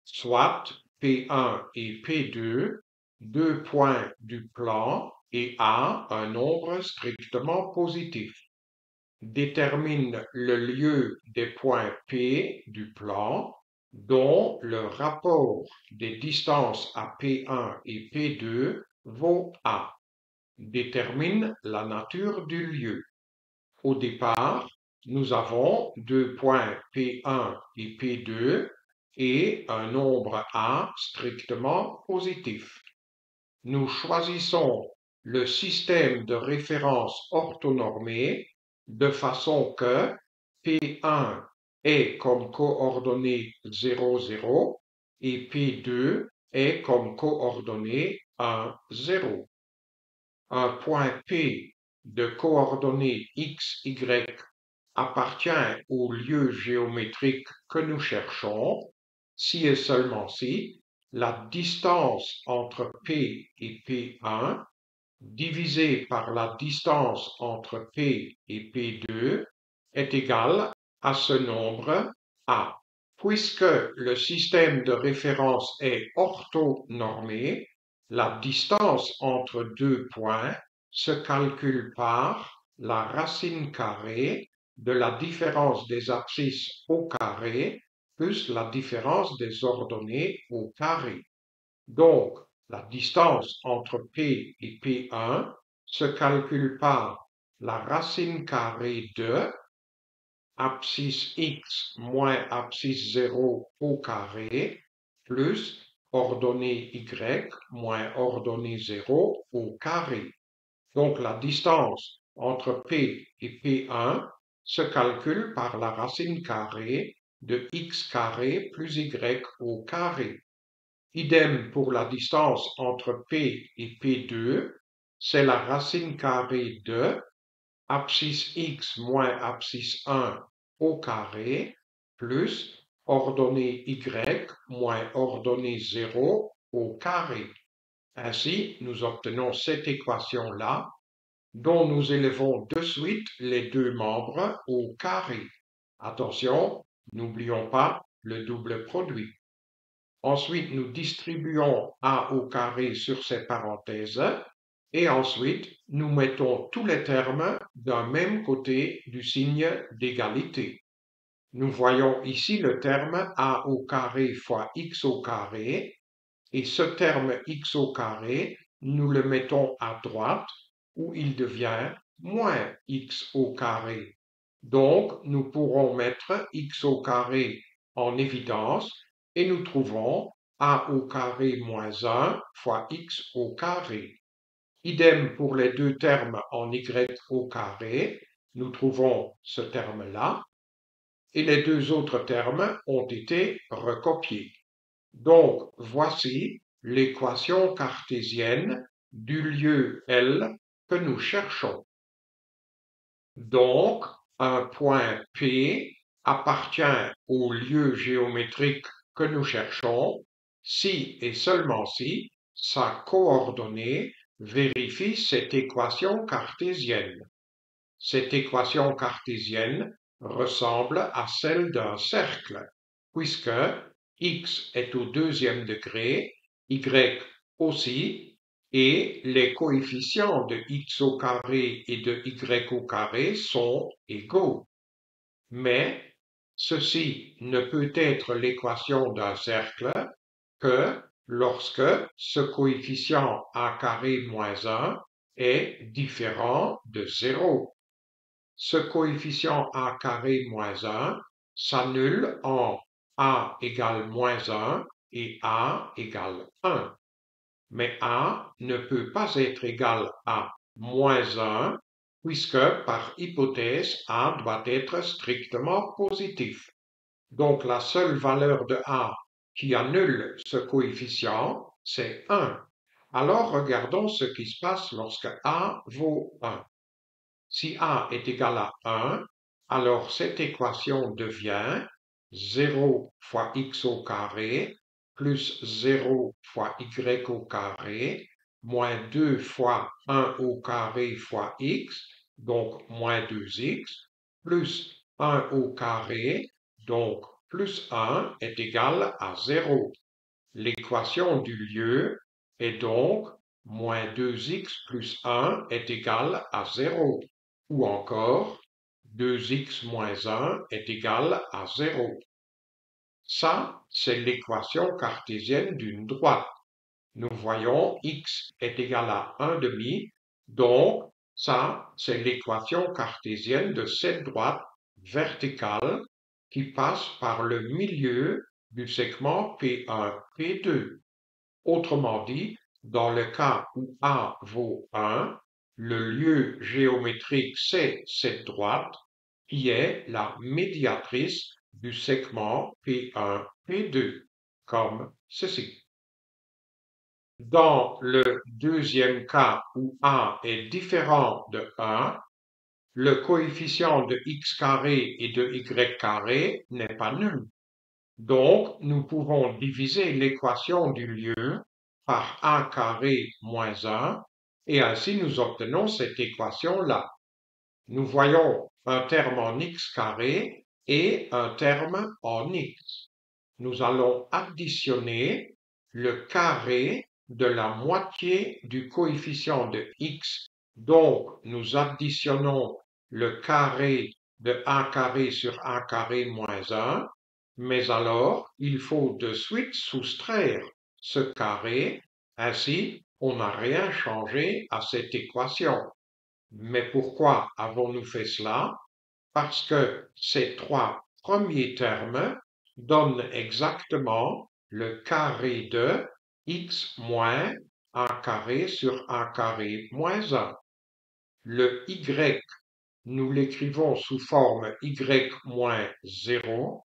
soit P1 et P2, deux points du plan et A, un nombre strictement positif. Détermine le lieu des points P du plan dont le rapport des distances à P1 et P2 vaut A. Détermine la nature du lieu. Au départ, nous avons deux points P1 et P2 et un nombre A strictement positif. Nous choisissons le système de référence orthonormé de façon que P1 ait comme coordonnée 0, 0 et P2 ait comme coordonnée 1, 0. Un point P de coordonnées x, y appartient au lieu géométrique que nous cherchons si et seulement si la distance entre P et P1 divisée par la distance entre P et P2 est égale à ce nombre A. Puisque le système de référence est orthonormé, la distance entre deux points se calcule par la racine carrée de la différence des abscisses au carré plus la différence des ordonnées au carré. Donc, la distance entre P et P1 se calcule par la racine carrée de abscisse x moins abscisse 0 au carré plus ordonnée y moins ordonnée 0 au carré. Donc la distance entre P et P1 se calcule par la racine carrée de x carré plus y au carré. Idem pour la distance entre P et P2, c'est la racine carrée de abscisse x moins abscisse 1 au carré plus ordonnée y moins ordonnée 0 au carré. Ainsi, nous obtenons cette équation-là dont nous élevons de suite les deux membres au carré. Attention, n'oublions pas le double produit. Ensuite, nous distribuons A au carré sur ces parenthèses et ensuite, nous mettons tous les termes d'un même côté du signe d'égalité. Nous voyons ici le terme A au carré fois X au carré et ce terme X au carré, nous le mettons à droite où il devient moins X au carré. Donc, nous pourrons mettre X au carré en évidence et nous trouvons A au carré moins 1 fois X au carré. Idem pour les deux termes en Y au carré, nous trouvons ce terme-là et les deux autres termes ont été recopiés. Donc, voici l'équation cartésienne du lieu L que nous cherchons. Donc, un point P appartient au lieu géométrique que nous cherchons si et seulement si sa coordonnée vérifie cette équation cartésienne. Cette équation cartésienne ressemble à celle d'un cercle, puisque x est au deuxième degré, y aussi, et les coefficients de x au carré et de y au carré sont égaux. Mais ceci ne peut être l'équation d'un cercle que lorsque ce coefficient a carré moins 1 est différent de 0. Ce coefficient a carré moins 1 s'annule en a égale moins 1 et a égale 1. Mais a ne peut pas être égal à moins 1 puisque par hypothèse a doit être strictement positif. Donc la seule valeur de a qui annule ce coefficient, c'est 1. Alors regardons ce qui se passe lorsque a vaut 1. Si a est égal à 1, alors cette équation devient 0 fois x au carré plus 0 fois y au carré moins 2 fois 1 au carré fois x, donc moins 2x, plus 1 au carré, donc plus 1 est égal à 0. L'équation du lieu est donc moins 2x plus 1 est égal à 0. Ou encore, 2x moins 1 est égal à 0. Ça, c'est l'équation cartésienne d'une droite. Nous voyons x est égal à 1 demi, donc ça, c'est l'équation cartésienne de cette droite verticale qui passe par le milieu du segment P1, P2. Autrement dit, dans le cas où A vaut 1, le lieu géométrique c'est cette droite qui est la médiatrice du segment P1, P2, comme ceci. Dans le deuxième cas où A est différent de 1, le coefficient de x carré et de y carré n'est pas nul. Donc, nous pouvons diviser l'équation du lieu par a carré moins 1 et ainsi nous obtenons cette équation-là. Nous voyons un terme en x carré et un terme en x. Nous allons additionner le carré de la moitié du coefficient de x. Donc, nous additionnons le carré de a carré sur a carré moins 1. Mais alors, il faut de suite soustraire ce carré, ainsi on n'a rien changé à cette équation. Mais pourquoi avons-nous fait cela? Parce que ces trois premiers termes donnent exactement le carré de x moins a carré sur a carré moins 1. Le y, nous l'écrivons sous forme y moins 0.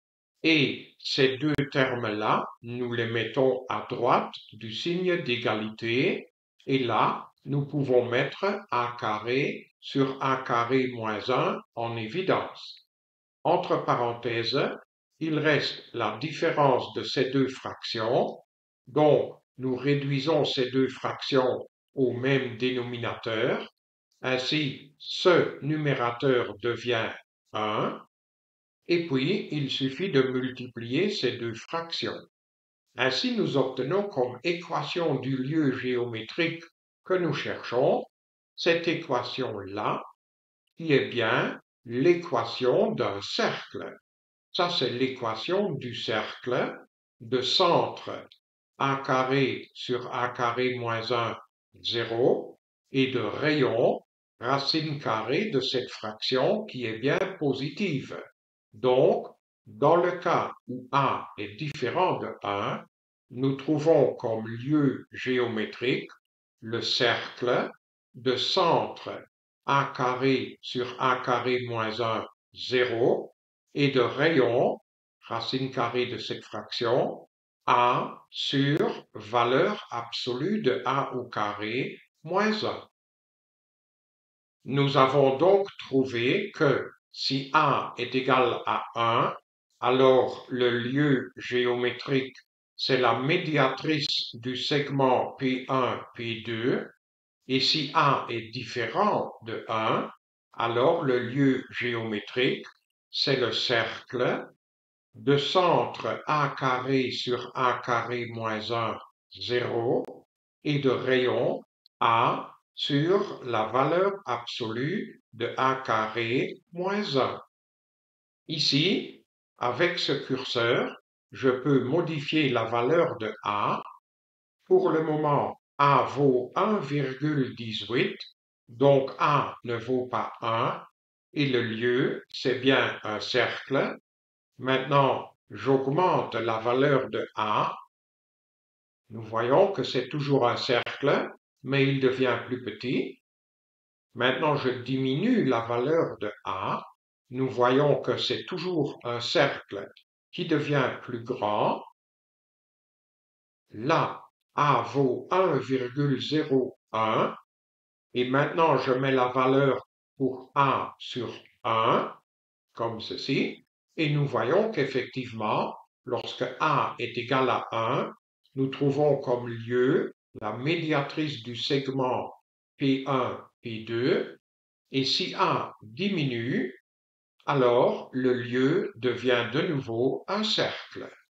Et ces deux termes-là, nous les mettons à droite du signe d'égalité, et là, nous pouvons mettre a carré sur a carré moins 1 en évidence. Entre parenthèses, il reste la différence de ces deux fractions, donc nous réduisons ces deux fractions au même dénominateur. Ainsi, ce numérateur devient 1. Et puis, il suffit de multiplier ces deux fractions. Ainsi, nous obtenons comme équation du lieu géométrique que nous cherchons cette équation-là, qui est bien l'équation d'un cercle. Ça, c'est l'équation du cercle de centre a carré sur a carré moins 1, 0, et de rayon racine carrée de cette fraction qui est bien positive. Donc, dans le cas où A est différent de 1, nous trouvons comme lieu géométrique le cercle de centre a carré sur a carré moins 1, 0, et de rayon, racine carrée de cette fraction, A sur valeur absolue de A au carré moins 1. Nous avons donc trouvé que si A est égal à 1, alors le lieu géométrique, c'est la médiatrice du segment P1, P2, et si A est différent de 1, alors le lieu géométrique, c'est le cercle de centre a carré sur a carré moins 1, 0, et de rayon A sur la valeur absolue de a carré moins 1. Ici, avec ce curseur, je peux modifier la valeur de A. Pour le moment, A vaut 1,18, donc A ne vaut pas 1, et le lieu, c'est bien un cercle. Maintenant, j'augmente la valeur de A. Nous voyons que c'est toujours un cercle, mais il devient plus petit. Maintenant, je diminue la valeur de A. Nous voyons que c'est toujours un cercle qui devient plus grand. Là, A vaut 1,01 et maintenant je mets la valeur pour A sur 1, comme ceci, et nous voyons qu'effectivement, lorsque A est égal à 1, nous trouvons comme lieu la médiatrice du segment P1, P2, et si A diminue, Alors le lieu devient de nouveau un cercle.